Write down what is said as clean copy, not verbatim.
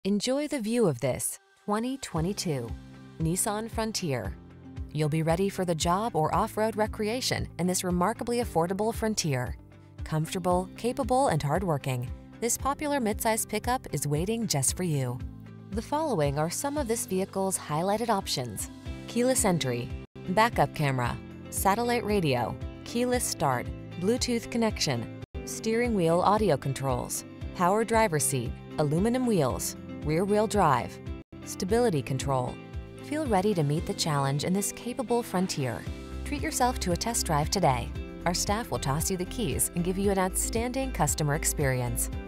Enjoy the view of this 2022 Nissan Frontier. You'll be ready for the job or off-road recreation in this remarkably affordable Frontier. Comfortable, capable, and hardworking, this popular midsize pickup is waiting just for you. The following are some of this vehicle's highlighted options: keyless entry, backup camera, satellite radio, keyless start, Bluetooth connection, steering wheel audio controls, power driver's seat, aluminum wheels, rear-wheel drive, stability control. Feel ready to meet the challenge in this capable Frontier. Treat yourself to a test drive today. Our staff will toss you the keys and give you an outstanding customer experience.